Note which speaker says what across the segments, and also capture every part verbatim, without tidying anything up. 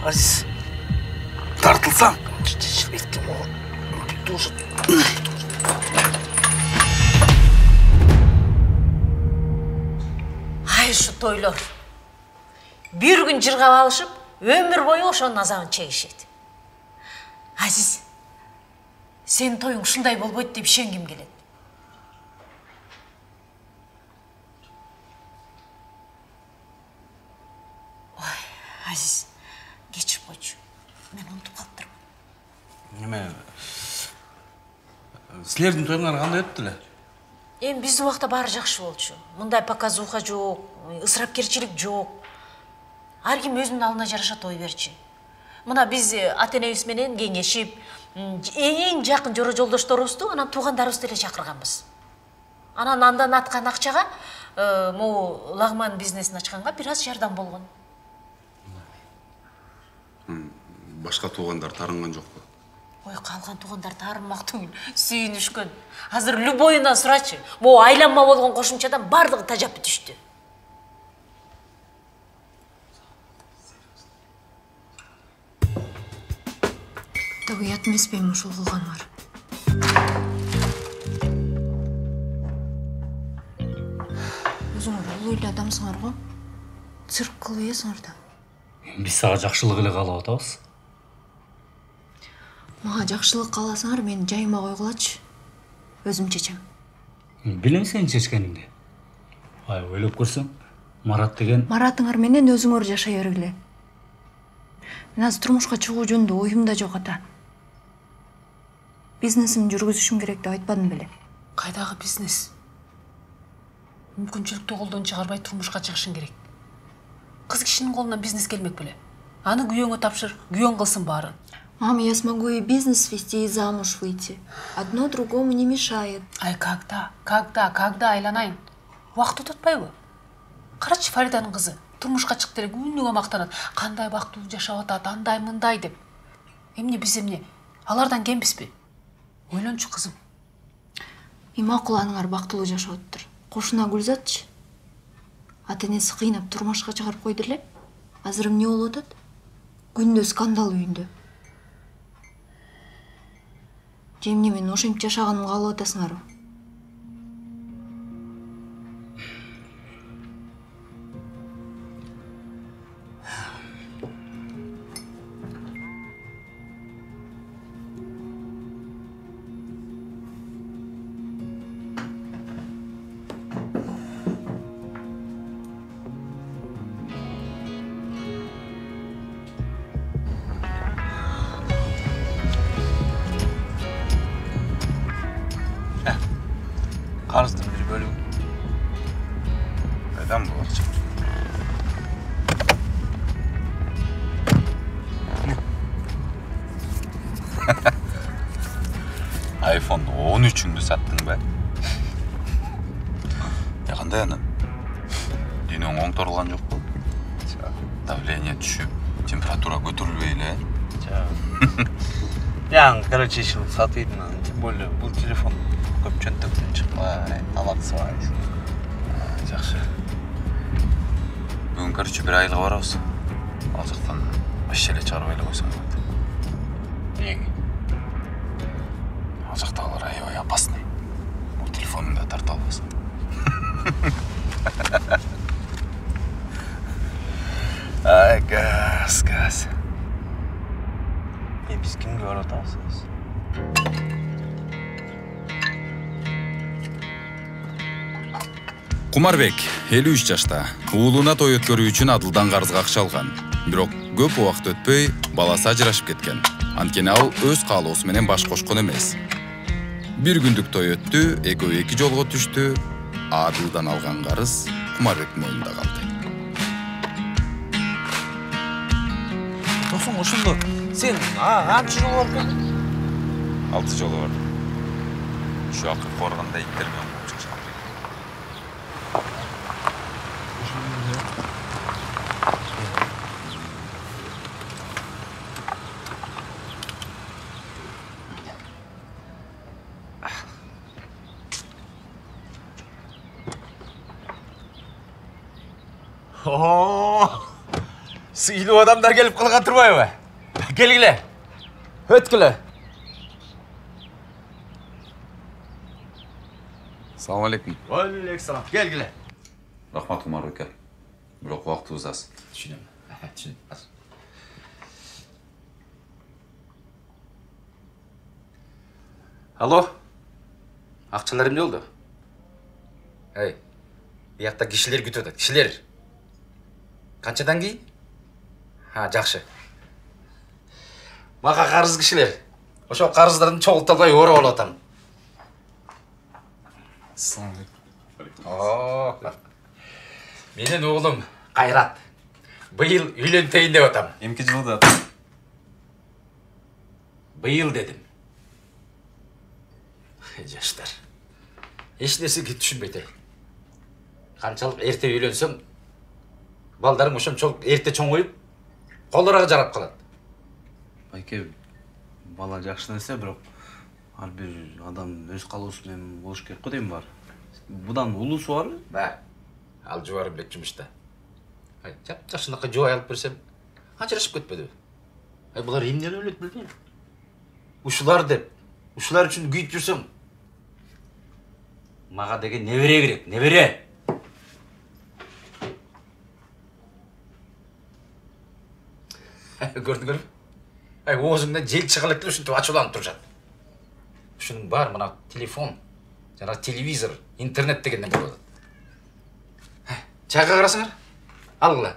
Speaker 1: Азиз, тартылсаң.
Speaker 2: Ай, шу тойлор. Bir gün жыргап алышып, өмір бойы ошонун азабын чегишет. Азиз, сенин тоюң ушундай болбойт деп ишенгим келет. Ой, Азиз, кечирип койчу. Мен унутуп калыптырмын.
Speaker 1: Неме? Силердин тоюңар кандай өттү эле?
Speaker 2: Эми биздин убакта баары жакшы болчу. Мындай показуха жок, ысырапкерчилик жок. Ар ким өзүнүн алдына жараша той берчи. Мына биз ата-энебиз менен кеңешип, эң жакын жора жолдошторубузду, анан туугандарыбызды эле чакырганбыз. Анан андан аткан акчага могу лагман бизнесин ачканга бир аз жардам болгон.
Speaker 3: Башка туугандар тарынган жокпу?
Speaker 2: Ой, калган туугандар тарынмак түгүл, сүйүнүшкөн. Азыр любойунан сурачы. Могу айланма болгон кошумчадан бардыгы тажап бүтүштү.
Speaker 4: Ұят емес пе ушул кылганыңар? Өзүңөр улуу эле адамсыңар го. Цирк кылып ийесиңер да.
Speaker 5: Биз сага жакшылык эле каалап атабыз.
Speaker 4: Мага жакшылык кааласаңар, мени жайыма койгулачы. Өзүм чечем.
Speaker 5: Билем сенин чечкениңди. Ай, ойлоп көрсөң, Марат деген...
Speaker 4: Маратыңар менен өзүңөр жашай бергиле. Мен азыр турмушка чыгуу жөнүндө оюм да жок ата. Бизнесим жүргүзүшүм керек деп айтпадым беле.
Speaker 2: Кайдагы бизнес? Мүмкүнчүлүктү колдон чыгарбай турмушка чыгышың керек. Кыз кишинин колунан бизнес келмек беле. Аны күйөөңө тапшыр, күйөөң кылсын баарын.
Speaker 4: Мама, я смогу и бизнес вести, и замуж выйти. Одно другому не мешает.
Speaker 2: Ай, когда? Когда? Когда айланайын? Убакыт өтөтпайбы? Карачы, Фариданын кызы турмушка чыкты эле күнүгө мактанат. Кандай бактылуу жашап атат, андай мындай деп. Эмне биз эмне? Алардан кембизби? Ойлончу кызым.
Speaker 4: Мен макуланыңар бактылуу жашап атыптыр. Кошуна Гүлзатчы. Ата-энеси кыйнап турмушка чыгарып койду эле. Азыр эмне болуп атат? Күндө скандал үйүндө. Же эмне мен ошентип жашаганымды каалап атасыңарбы?
Speaker 1: Қарыздың бір бөлігі. Қайдан бұл ақша? айфон он үчүңдү саттың бе? Я қандай анан? Денең оңторылған жоқ бұл? Давление түшіп, температура көтерілбей эле?
Speaker 6: Яң, короче, ишин сатыйдын, тем более бұл телефон көп чөнтөктөн чыкпай, алаксыбайсың.
Speaker 1: Жакшы. Бүгүн, короче, бир айылга барабыз. Ал жактан вообще эле чыгарбай эле койсоң болот.
Speaker 6: Эмнеге?
Speaker 1: Ал жактагылар аябай опасный. Бул телефонуңду тарта албайсың. Ай, газ, газ.
Speaker 6: E, biz kimge barып атабыз?
Speaker 7: Кумарбек элүү үч жашта. Уулуна той өткөрүү үчүн Адылдан карызга акча алган. Бирок көп убакыт өтпөй баласы ажырашып кеткен. Анткени ал өз каалоосу менен баш кошкон эмес. Бир күндүк той өттү, экөө эки жолго түштү. Адылдан алган карыз Кумарбектин мойнунда калды.
Speaker 6: Досуң ошондо сен канча жол бардың?
Speaker 7: Алты жолу бар. Ушу акыр корганда иттер менен болуп чыккан.
Speaker 6: Oo! Сыйлы адамдар келіп қалған тұрмай ма? Келгіле. Өткіле.
Speaker 7: Салам алейкум.
Speaker 6: Алейкум. Келгіле.
Speaker 1: Рахмат Умар беке. Бирок убактыбыз аз.
Speaker 6: Түшүнөм. Түшүнөм. Алло. Акчалар эмне болду? Эй. Биякта кишилер күтүп атат. Кишилер. Канчадан кийин? Ha, жакшы. Мага карыз кишилер. Ошо карыздардын чогулталбай орап алып атам.
Speaker 7: Салам
Speaker 6: алейкум. Менин оğlum Кайрат. Быйыл үйлөнтейин деп атам.
Speaker 7: Эмки жылда?
Speaker 6: Быйыл дедим. Жаштар. Эч нерсеге түшүнбөйт. Канчалык эрте үйлөнсөң, балдарың ошончолук эрте чоңоюп, колдорого жарап калат.
Speaker 8: Байке, бала жакшы нерсе, бирок ар бир адам өз калоосу менен болуш керек го дейм бар. Будан улуусу барбы?
Speaker 6: Ба, ал жубары белек жумушта. Ай, жап-жакшынакы жубай алып берсем, ажырашып кетпедиби? Ай, булар эмнени өлөт билбейм. Ушулар деп, ушулар үчүн күйүп жүрсөң, мага деген небере керек, небере. Көрдүңөр? Ай, оозуңдан жел чыга элек ушинтип ачууланып турушат. Ушунун бар мына телефон, жана телевизор, интернет дегенден келип атат. Чайга карасыңар? Алгыла.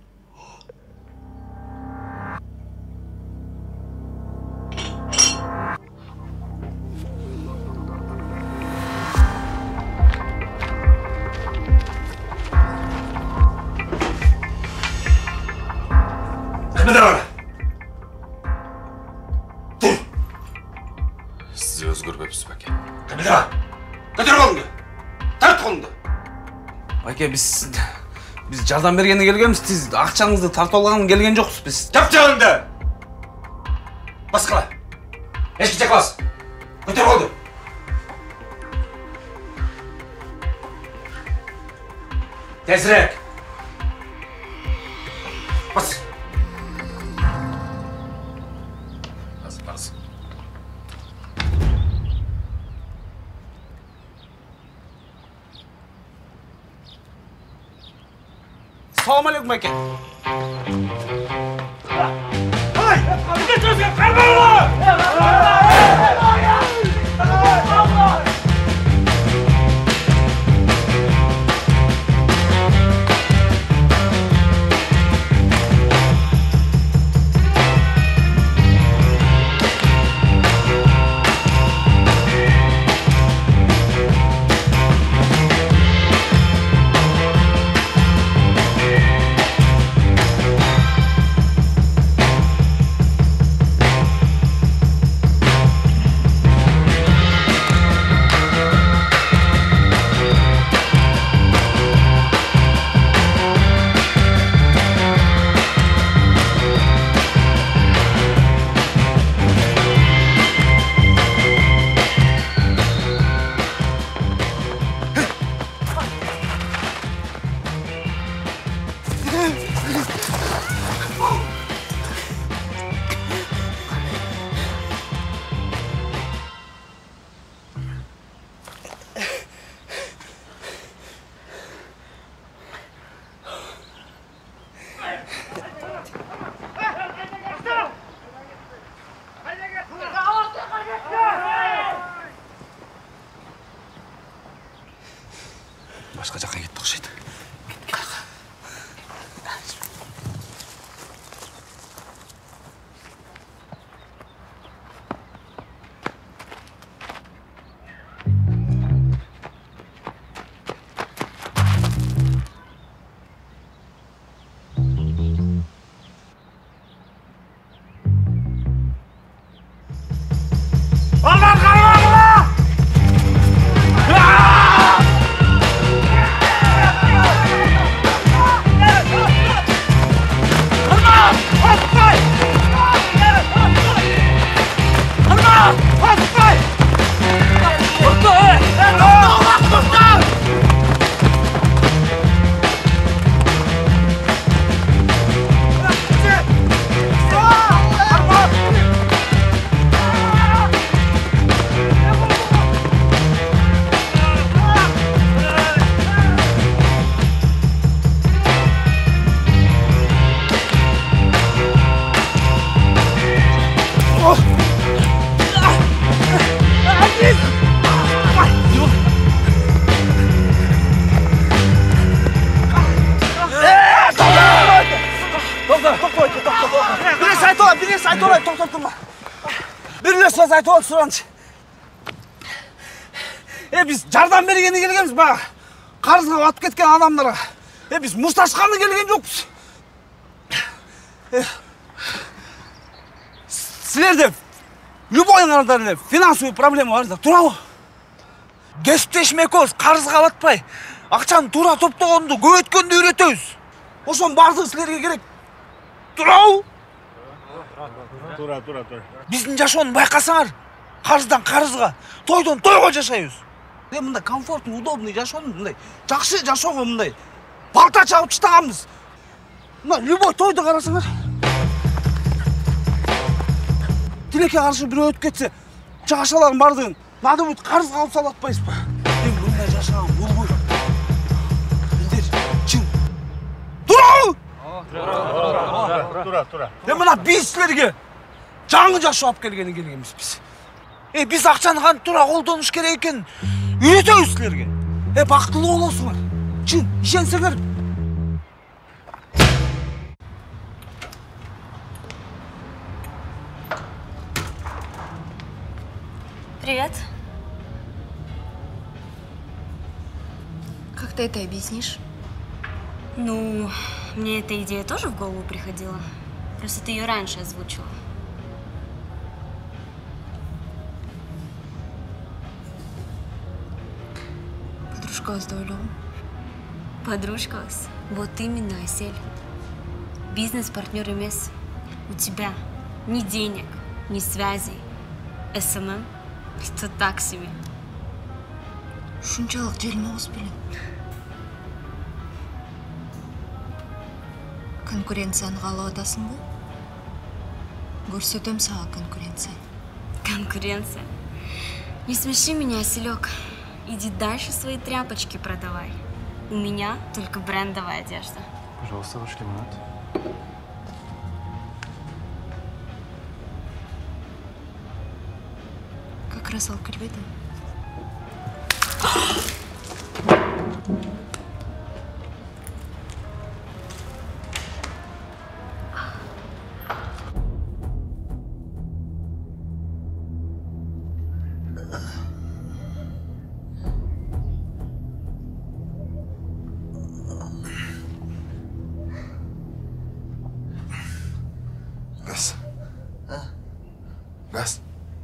Speaker 1: Сиз өзгөрбөпсүз беке.
Speaker 6: Кабида! Көтөр колуңду! Тарт колуңду!
Speaker 8: Байке, биз биз жардам бергенге келгенбиз, сиз акчаңызды тартып алганга келген жоксуз биз.
Speaker 6: Жапчагыңды! Баскыла! Эшикти чакабас! Көтөр колду! Тезирээк! Бас!
Speaker 1: Аз, аз.
Speaker 8: Салам алейкум, байке.
Speaker 7: Башка жакка кетти окшойт.
Speaker 6: Allah!
Speaker 9: аз айтып отурсаңчы. Э, биз жардам бергени келгенбиз бага. Карызга батып кеткен адамдарга. Э, биз мушташканы келген жокпуз. Э, силерде любойуңарда эле финансовый проблема бар да, туурабы? Кесиптешим экөөбүз карызга батпай, акчаны туура топтогонду, көбөйткөндү үйрөтөбүз. Ошонун бардыгы силерге керек. Туурабы? Тура, тура, тура. Биздин жашоону байкасаңар, карыздан карызга, тойдон тойго жашайбыз. Э, мындай комфортный, удобный жашоону, мындай жакшы жашоого мындай балта чабып таштаганбыз. Мына любой тойду карасаңар. Тилекке каршы бирөө өтүп кетсе, жашалардын бардыгын надо будет карызга алып салып атпайсызбы? Эми мындай жашаган болбой. Билдир, чын. Туурабы? Тура, тура, тура. Эми мына биз силерге жаңы жашоо алып келгени келгенбиз биз. Э, биз акчаны кантип туура колдонуш керек экенин үйрөтөбүз силерге. Э, бактылуу болосуңар. Чын, ишенсеңер.
Speaker 10: Привет.
Speaker 4: Как ты это объяснишь?
Speaker 10: Ну, мне эта идея тоже в голову приходила. Просто ты ее раньше озвучила.
Speaker 4: Подружка вас дойлу.
Speaker 10: Подружка вас? Вот именно, Асель. Бизнес-партнер эмес. У тебя ни денег, ни связей. СММ — это так себе.
Speaker 4: Ушунчалык желмоңуз белем. Конкуренцияны каалап атасыңбы? Көрсөтөм сага конкуренция.
Speaker 10: Конкуренция? Не смеши меня, Аселек. Иди дальше свои тряпочки продавай. У меня только брендовая одежда.
Speaker 11: Пожалуйста, ваш лимонад.
Speaker 4: Как раз алып келбедим.
Speaker 3: Газ. Газ.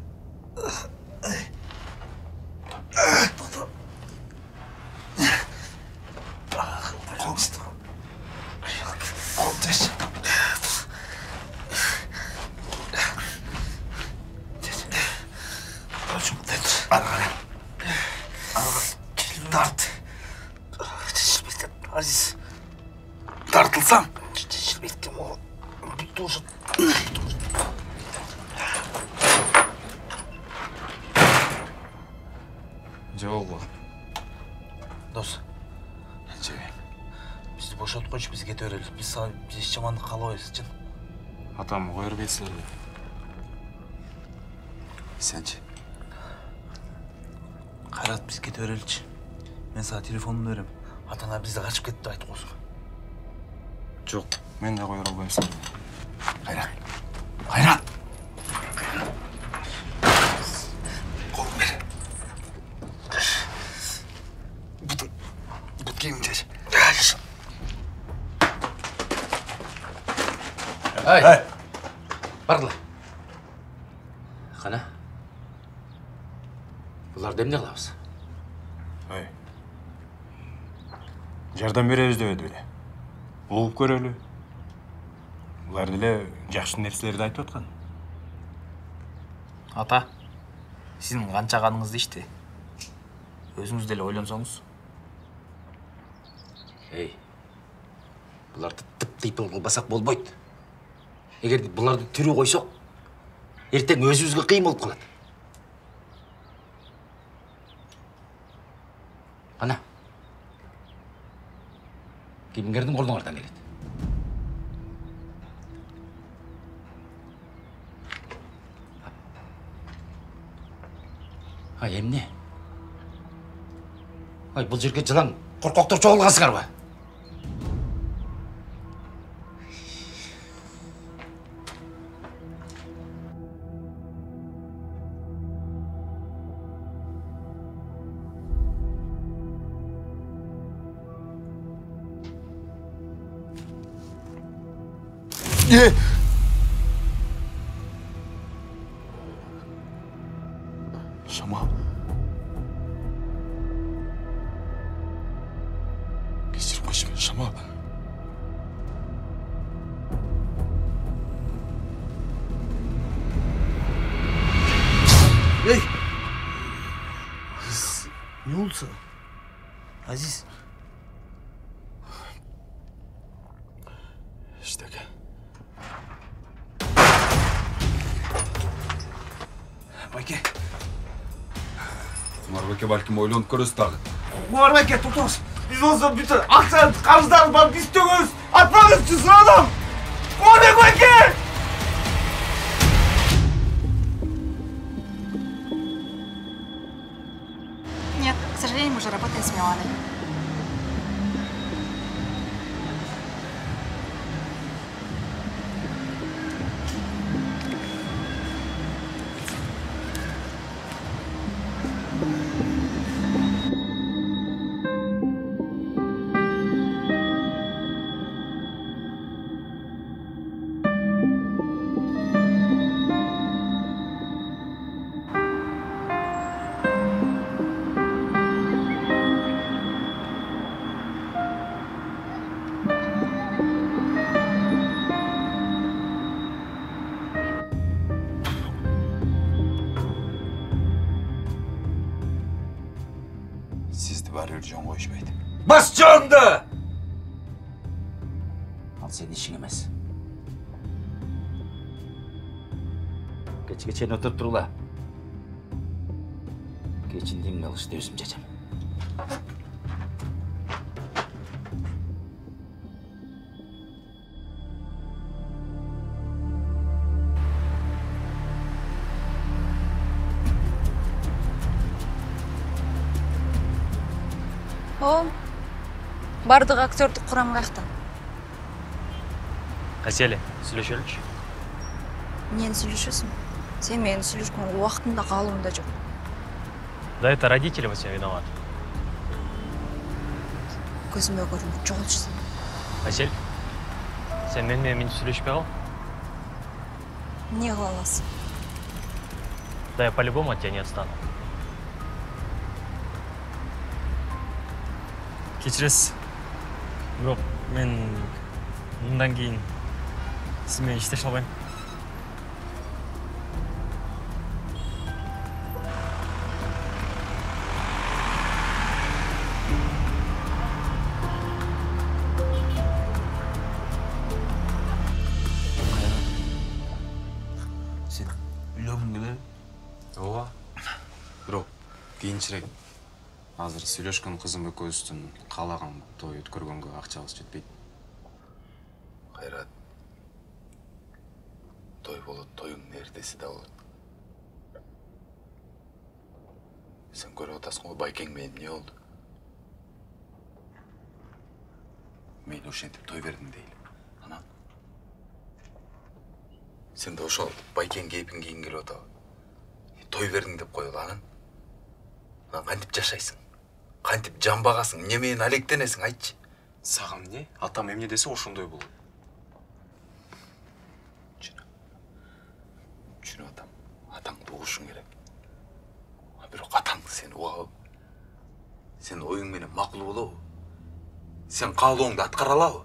Speaker 9: Азиз, тартылсаң, шешілмейді ол. Тоже.
Speaker 3: Жауап бол.
Speaker 9: Дос, бізді бошатып қойшы, біз кете өрелі. Біз еш жамандық қалауыз, жын.
Speaker 11: Атам, қойыр бетсілер.
Speaker 3: Сенчи.
Speaker 9: Қайрат, біз кете өреліші. Мен саға телефонын өрем. Атаңа бізді қашып кетті айтып қосың.
Speaker 11: Жоқ, мен де қойыр албайым сені.
Speaker 9: Қайрат, Қайрат! Қолын бер. Бұтын, бұт кеймін жеш.
Speaker 6: Ай, бардыла. Қана, бұларды емне қылабыз?
Speaker 11: Ай, жардам беребиз деп эди эле. Угуп көрөлү. Булар деле жакшы нерселерди айтып аткан.
Speaker 12: Ата, сиздин канчаганыңызды ишти. Өзүңүз деле ойлонсоңуз.
Speaker 6: Эй, бұларды тып-тыйпыл қылбасақ болбойт. Егер бұларды түрі қойсақ, ертең өзімізге қиын болып қалады. Қана, кімдердің қолыңардан келеді? Ай, емне? Ай, бұл жерге жылан қорқақтар жоғылғансыңар ба?
Speaker 3: Е! Шамал. Кешіріп қойшы мені, Шамал.
Speaker 9: Ей! Не болды саған? Азиз.
Speaker 3: Ештеңе.
Speaker 9: Байке.
Speaker 3: Марбеке бәлкім ойланып көресіз тағы.
Speaker 9: Құмар Байке, тоқтаңыз. Біз осы бүйтіп ақша қарыздарымыз бар, біз төгеміз. Атпаңыз үшін сұрадым. Құмар Байке!
Speaker 4: Нет, к сожалению, мы уже работаем с Миланой.
Speaker 3: Сізді бәрі жөн қойшпайды.
Speaker 9: Бас жанды!
Speaker 6: Ал сен ешің емес. Кечке чейін отырып тұрула. Кечінден қалышты өзім жачам.
Speaker 4: О, бардық актердік құрам қақты.
Speaker 12: Әселі, сөйлешелікші.
Speaker 4: Нені сөйлешесің? Сен мені сөйлешкен уақытында қалуында жоқ.
Speaker 12: Да это родители во всем виноваты.
Speaker 4: Көзіме көрініп жоғылшысың.
Speaker 12: Әсел, сен мен мен сөйлешпей қал?
Speaker 4: Не қаласың?
Speaker 12: Да я по-любому от тебя не отстану. Кешіресіз. Жоқ, мен мұндан кейін сізмен ештеңе алмаймын.
Speaker 9: Сен үйлегің келе?
Speaker 3: Ооба. Бирок кийинчерээк. Азыр сүйлөшкөн кызым экөөбүздүн каалаган той өткөргөнгө акчабыз жетпейт.
Speaker 1: Кайрат. Той болот, тоюңдун эртеси да болот. Сен көрүп атасың го Байкең менен эмне болду? Мен ошентип той бердим дейли. Анан сен да ошол Байкең кейпин кийин келип атабы. Той бердиң деп коелу анан. Анан кантип жашайсың? Кантип жан багасың? Эмне менен алектенесиң, айтчы.
Speaker 11: Сагам эмне? Атам эмне десе ошондой болот.
Speaker 1: Түшүнүп атам. Атаңды угушуң керек. Бирок атаң сени угабы. Сен оюң менен макул болобу? Сен каалооңду аткара алабы?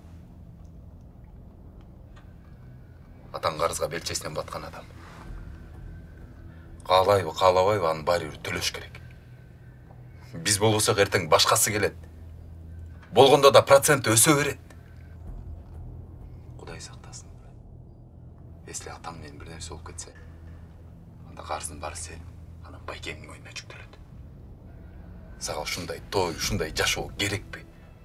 Speaker 1: Атаң карызга белчесинен баткан адам. Каалайбы, каалабайбы, анын баары бир төлөш керек. Биз болбосок эртең башкасы келет. Болгондо да проценти өсө берет. Кудай сактасын. Если атам менен бир нерсе болуп кетсе, анда карыздын баары сен, анан Байкеңдин мойнуна жүктөлөт. Сага ушундай той, ушундай жашоо керекпи?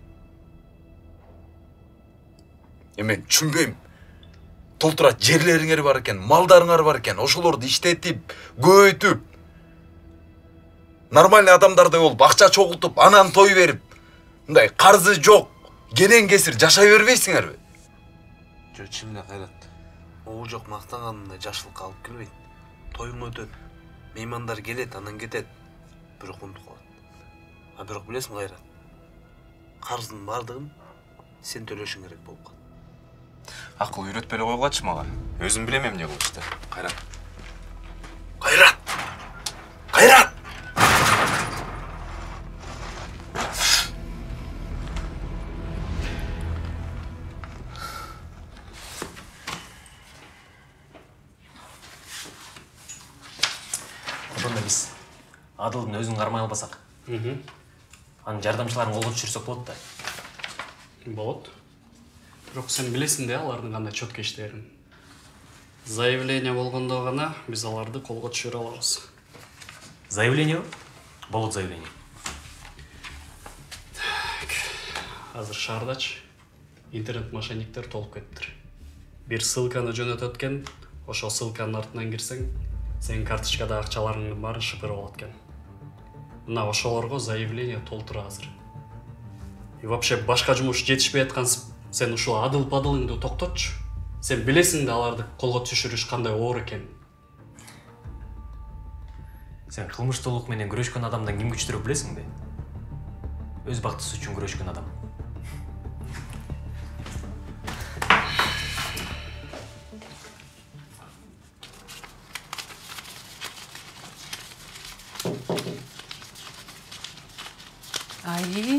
Speaker 1: Мен түшүнбөйм. Толтура жерлериңер бар экен, малдарыңар бар экен, ошолорду иштетип, көбөйтүп, нормальный адамдардай болуп, акча чогултуп, анан той берип, мындай карзы жок, кенен кесир жашай бербейсиңерби?
Speaker 8: Жок, чын эле Кайрат. Могу жок мактаганына жашылыкка алып келбейт. Тоюң өтөт, меймандар келет, анан кетет. Бирок унутуп калат. А бирок билесиң Кайрат, карыздын бардыгын сен төлөшүң керек болуп калат.
Speaker 3: Акыл үйрөтпеле койгулачы мага. Өзүм билем эмне кылышты. Кайрат.
Speaker 8: Кайрат! Кайрат!
Speaker 12: Ошондо биз Адылдын өзүн кармай албасак. Анын жардамчыларын колго түшүрсөк болот да.
Speaker 13: Болот. Бирок сен билесиң да алардын кандай чөткө иштерин. Заявление болгондо гана биз аларды колго түшүрө алабыз.
Speaker 12: Заявление? Болот заявление.
Speaker 13: Азыр шаардачы интернет мошенниктер толуп кетиптир. Бир ссылканы жөнөтөт экен, ошол ссылканын артынан кирсең, сенин карточкада акчаларыңдын баарын шыпырып алат экен. Мына ошолорго заявление толтура азыр. И вообще башка жумуш жетишпей аткан сен ушул адыл-падылыңды токтотчу. Сен билесиң да аларды колго түшүрүш кандай оор экенин.
Speaker 12: Сен кылмыштуулук менен күрөшкөн адамдан ким күчтүүрөк билесиң бе? Өз бактысы үчүн күрөшкөн адам.
Speaker 14: Ай.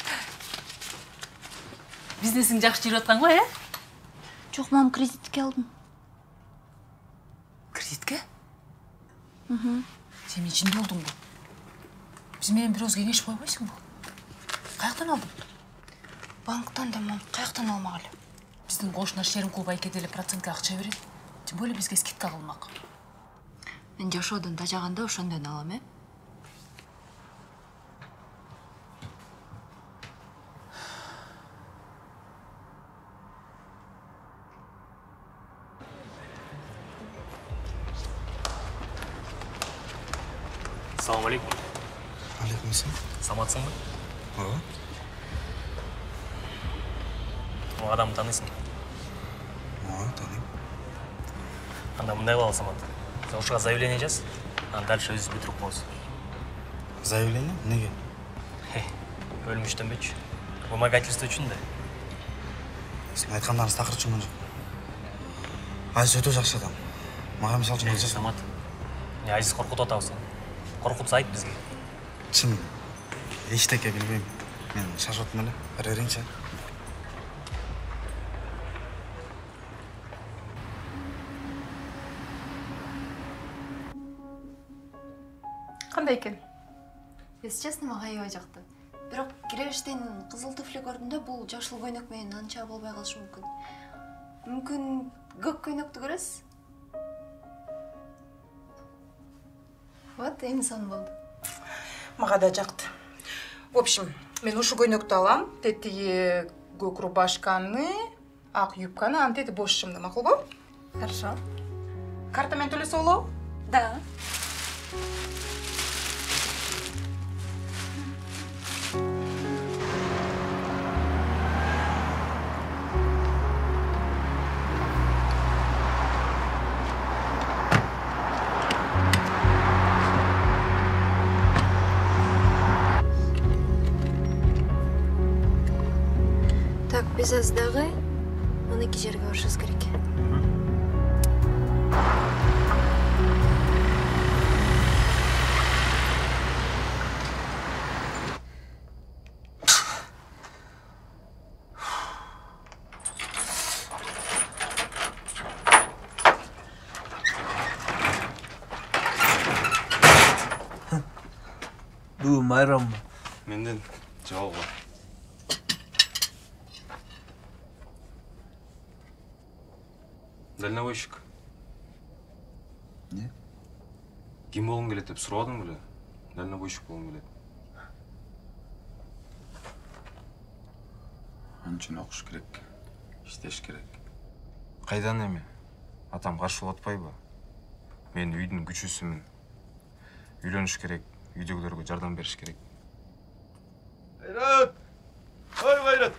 Speaker 14: Бизнесиң жакшы жүрүп атканго, э?
Speaker 4: Жок, мам, кредитке алдым.
Speaker 14: Кредитке?
Speaker 4: Мхм.
Speaker 14: Сен ичинде болдуңбу? Биз менен бир өз кеңешип койбойсуңбу? Каяктан алдың?
Speaker 4: Банктан да, мам, каяктан алмак эле.
Speaker 14: Биздин кошуна Шеримкул байке деле процентке акча берет. Тем более бизге скидка кылмак.
Speaker 4: Мен жашоодон тажаганда ошондон алам, э?
Speaker 12: Салам алейкум.
Speaker 8: Алейкум ассалам.
Speaker 12: Саматсыңбы?
Speaker 8: Ооба.
Speaker 12: Бул адамды тааныйсың?
Speaker 8: Ооба, тааныйм.
Speaker 12: Анда мындай кылалы, Самат. Сен ушуга заявление жаз, анан дальше өзүбүз бүтүрүп коебуз.
Speaker 8: Заявление? Неге?
Speaker 12: Өлүм иштенбечү. Вымогательство үчүн да.
Speaker 8: Сен айткандарыңыз такыр чыңгын жок. Азиз өтө жакшы адам. Мага мисалы үчүн алча.
Speaker 12: Самат. Не Азиз коркутуп атабыз сени. Коркутса айт бизге.
Speaker 8: Чын эчтеке билбейм. Мен шашып атам эле. Бара берейинчи.
Speaker 4: Кандай экен? Если честно, мага аябай жакты. Бирок киребештен кызыл туфли көрдүм да, бул жашыл көйнөк менен анча болбой калышы мүмкүн. Мүмкүн көк көйнөктү көрөсүз? Вот, эми сон болду.
Speaker 15: Мага да жакты. В общем, мен ушу көйнөктү алам, тетиги көк рубашканы, ак юбканы, анан тети бош шымды, макулбу?
Speaker 4: Хорошо.
Speaker 15: Карта менен төлөсө болобу?
Speaker 4: Да. Так, биз аздагы мыники жерге барышыбыз керек.
Speaker 8: Бу майрамбы?
Speaker 3: Менден жабыл бар. Дальнобойщик.
Speaker 8: Не?
Speaker 3: Ким болгуң келет деп сурабадың беле? Дальнобойщик болгуң келет.
Speaker 1: Анчын окуш керек, иштеш керек.
Speaker 3: Кайдан эми? Атам каршылап атпайбы? Мен үйдүн күчүсүмүн. Үйлөнүш керек, үйдөгүлөргө жардам бериш керек.
Speaker 16: Кайрат! Ой, Кайрат!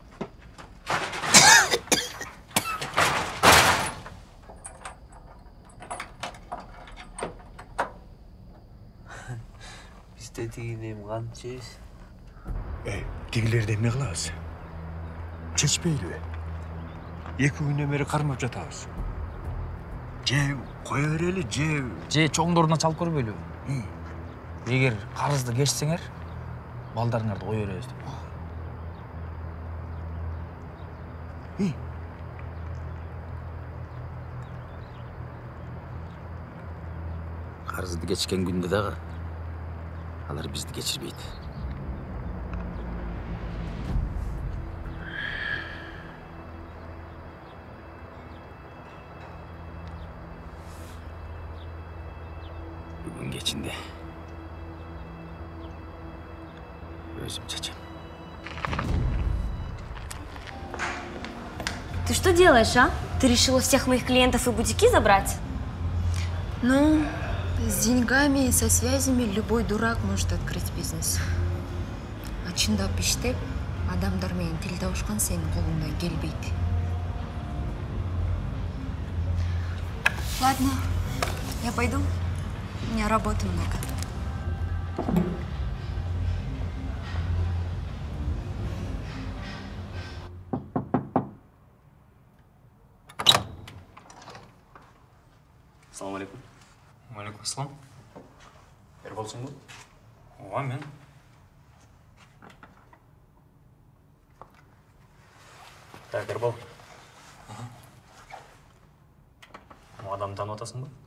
Speaker 8: Бизде тигин эми кантип жейбиз?
Speaker 11: Эй, тигилерди эмне кылабыз? Чечпейлиби? эки күнөн бери кармап жатабыз. Же кое берели, же
Speaker 6: же чоңдоруна чалып көрбөйлү. Эгер карызды кечсеңер, балдарыңарды кое беребиз деп. Карызды кечкен күндө дагы алар бизди кечирбейт. Бүгүн кечинде өзүм чечем.
Speaker 10: Ты что делаешь, а? Ты решила всех моих клиентов и бутики забрать?
Speaker 4: Ну, с деньгами, со связями любой дурак может открыть бизнес. А чындап иштеп, адамдар менен тил табышкан сенин колуңдан келбейт. Ладно, я пойду. У меня работы много.
Speaker 12: Ассаламу алейкум.
Speaker 3: Алейкум ассалам.
Speaker 12: Ерболсың бу?
Speaker 3: Ооба, мен.
Speaker 12: Так, Ербол. Бул адамды таанып атасың ба?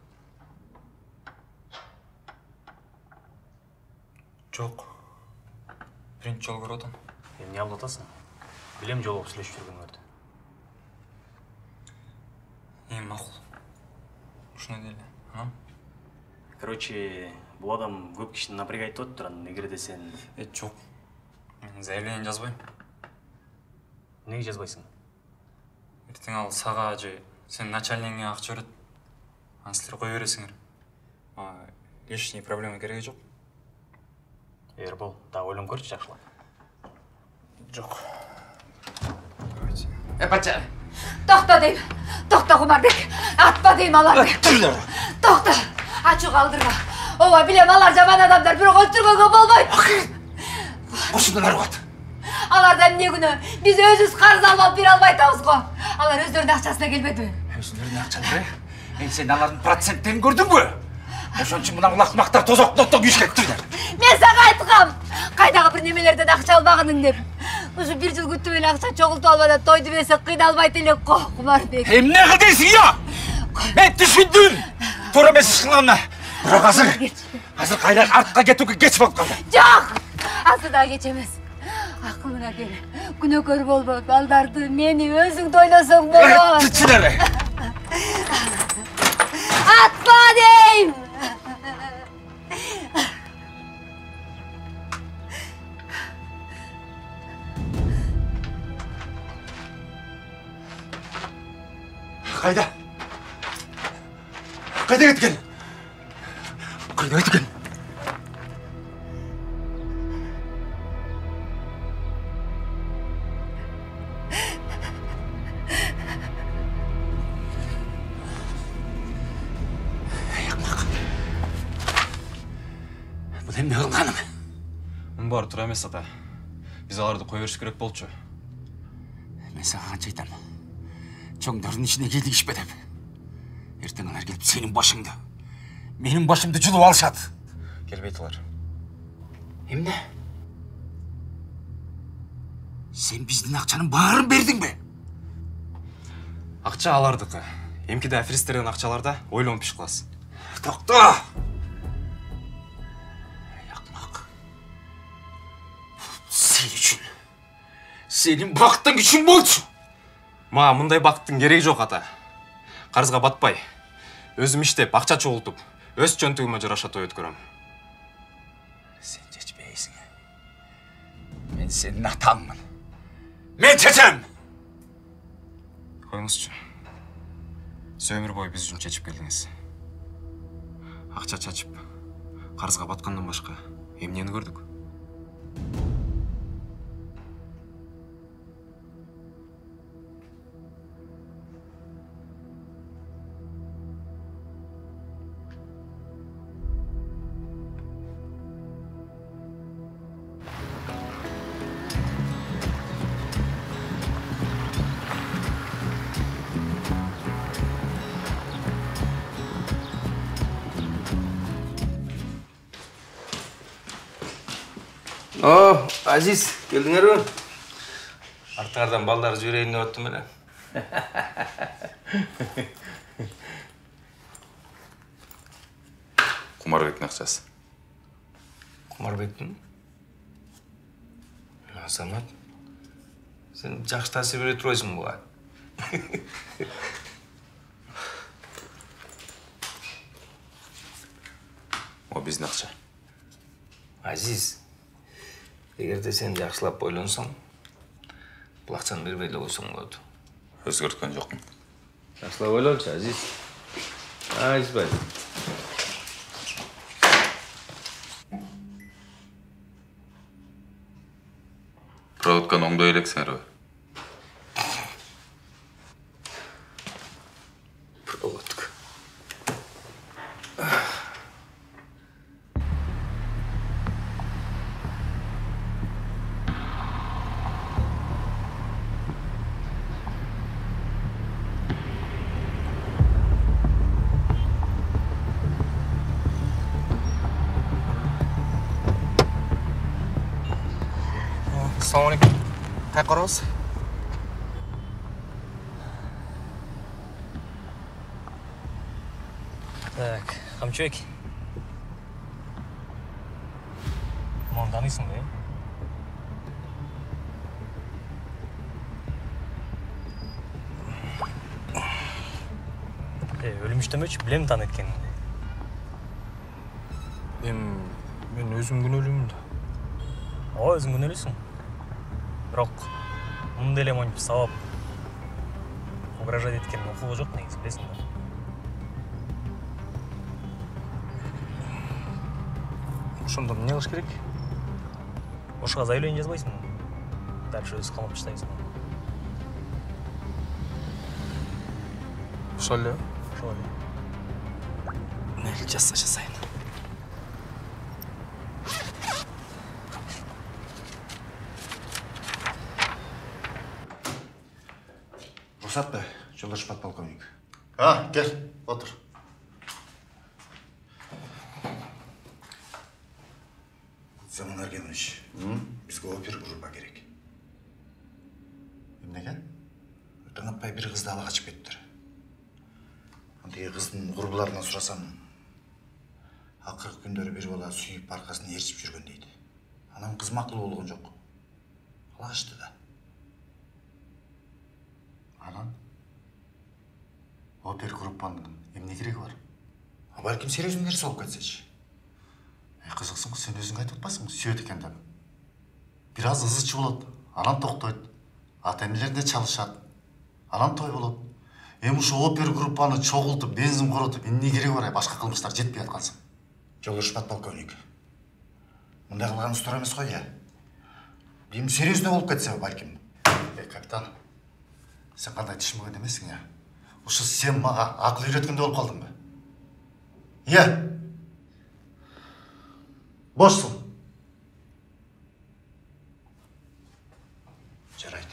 Speaker 3: Жок. Биринчи жолу көрүп атам.
Speaker 12: Эмне алып атасың? Билем жолугуп сүйлөшүп жүргөнүңөрдү.
Speaker 3: Эми макул. Ушуна деле, а?
Speaker 12: Короче, бул адам көп кишини напрягать этип атыптыр, анан эгерде сен...
Speaker 3: Э, жок. Мен заявление жазбайм.
Speaker 12: Эмнеге жазбайсың?
Speaker 3: Эртең ал сага же сенин начальнигиңе акча берет. Аны силер кое бересиңер. Мага лишний проблема кереги жок.
Speaker 12: Ербол, да ойлонуп көрчү жакшылап.
Speaker 3: Жок.
Speaker 6: Э, бача.
Speaker 17: Токто дейм. Токто Кумарбек. Атпа дейм аларды. Токто. Ачуу калдырма. Ооба билем алар жаман адамдар, бирок өлтүргөнгө болбойт.
Speaker 6: Ошондон аргат.
Speaker 17: Аларда эмне күнөө? Биз өзүбүз карыз алып бере албай атабыз го. Алар өздөрүнүн акчасына келбедиби?
Speaker 6: Өздөрүнүн акчалары? Мен сен алардын проценттерин көрдүңбү? Ошон үчүн мына улакмактар тозоктоп күйүш керектир.
Speaker 17: Мен сага айткам. Кайдагы бир немелерден акча албагының деп. Ушу бир жыл күтүп эле акча чогултуп албада тойду берсе кыйналбайт элек го, Кумарбек.
Speaker 6: Эмне кылдыйсың я? Мен түшүндүм. Туура эмес иш кылганына. Бирок азыр, азыр кайра артка кетүүгө кеч болуп калды.
Speaker 17: Жок! Азыр да кеч эмес. Акылыңа кел. Күнөөкөр болбо, балдарды, мени өзүң дойлосоң болот.
Speaker 6: Тичилере.
Speaker 17: Атпа дейм!
Speaker 6: Кайда? Кайда кеткен? Кайда кеткен? Бул эмне кылганым?
Speaker 3: Мунун баары туура эмес ата. Биз аларды кое бериш керек болчу.
Speaker 6: Мен сага канча айтам? Чоңдордун ичине кийлигишпе деп. Эртең алар келип сенин башыңды, менин башымды жулуп алышат.
Speaker 3: Келбейт алар.
Speaker 6: Эмне? Сен биздин акчанын баарын бердиңби?
Speaker 3: Акча алардыкы. Эмкиде аферисттердин акчаларда ойлонуп иш кыласыз.
Speaker 6: Токто! Акмак. Сен үчүн. Сенин бактың үчүн болчу.
Speaker 3: Мага мындай бактын кереги жок ата. Карызга батпай, өзүм иштеп, акча чогултуп, өз жөнтүгүмө жараша той өткөрөм.
Speaker 6: Сен чечпейсиң. Мен сенин атаңмын. Мен чечем!
Speaker 3: Коюңузчу. Сиз өмүр бою биз үчүн чечип келдиңиз. Акча чачып, карызга баткандан башка эмнени көрдүк?
Speaker 8: О, Азиз, келдіңер бе? Артыңардан балдар жіберейін деп оттым әле.
Speaker 7: Құмарбектің ақшасы.
Speaker 8: Құмарбектің? Азамат, сен жақсы тәсір бере тұройсың бұға.
Speaker 7: О біздің ақша.
Speaker 8: Азиз, егерде сен жақсылап ойлансаң, бұл ақшаны бербейлі қойсаң болады.
Speaker 7: Өзгерткен жоқпын.
Speaker 8: Жақсылап ойланшы, Азиз. Азизбай.
Speaker 7: Проводканы оңдай елексіңер бе?
Speaker 8: Проводка.
Speaker 9: Ассалаумалейкум. Қай қарауыз?
Speaker 12: Так, қамчыбек. Маған танисың ба, е? Өлім іштемеші, білем таны еткеніңді.
Speaker 3: Мен өзім күн өлімін да.
Speaker 12: О, өзің күн өлісің. Бірақ, мұнда еле монып сауап угрожать еткенің оқуғы жоқ негіз, білесің ба?
Speaker 3: Ошонда не қылыш керек?
Speaker 12: Ошыға заявление жазбайсың. Дальше өзі қалмап ұштайсың.
Speaker 3: Ошол эле?
Speaker 12: Ошол эле.
Speaker 3: Мейлі жазса жазайын.
Speaker 18: Рұқсат па, жолдаш подполковник? А, кел, отыр. Заман Аргенович, бізге опер группа керек. Емнеге? Таңатпай бір қызды ала қашып кеттір. Андегі қыздың құрбыларынан сұрасам, ақырғы күндері бір бала сүйіп арқасын ерсіп жүрген дейді. Анам қыз мақұл болған жоқ. Ала қашты да. Анан? Опер группаның емне керегі бар? А бәлкім серьезный нәрсе болып кетсеші. Қызықсың, сен өзің айтып отпайсың, сүйет екен деп. Біраз ызычы болады, анан тоқтайды. Ата-енелерінде çalışады. Анан той болады. Эми ушу опер группаны чогултуп, бензин коротуп, эмне кереги бар, башка кылмыштар жетпей аткансың. Жолдош подполковник. Мындай кылганыңыз туура эмес го, я. Бим серьезный болуп кетсе, балким. Э, капитан. Сен кандай түшүнбөгөн эмессиң, я. Ушу сен мага акыл үйрөткөндөй болуп калдың ба? Я. Бошсың. Жарайды.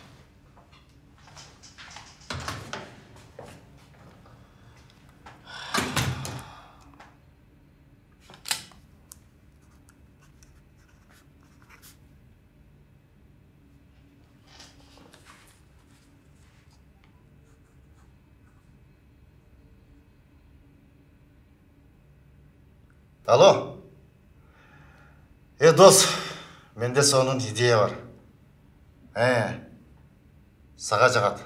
Speaker 18: Алло. Е, дос, менде сонун идея бар. Э, сага жагат.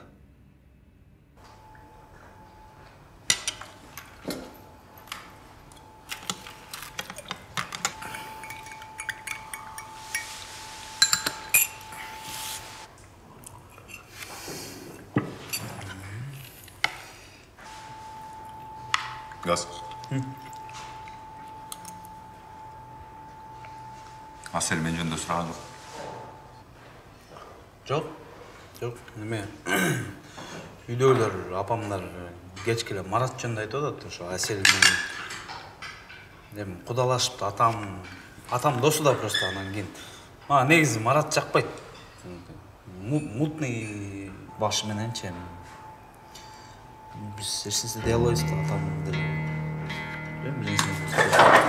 Speaker 7: Газ. Асел мен жөнінде сұраған жоқ.
Speaker 8: Жоқ, жоқ, неме. Үйдегілер, апамдар кеч келе Марат жөнінде айтып жатады. Ошо Асел мен кудалашыпты, атам, атам досу да просто анан кийин. А, негизи Марат жакпайт. Мутный башы мененчи. Биз эч нерсе дей албайбыз да, атам деле. Эми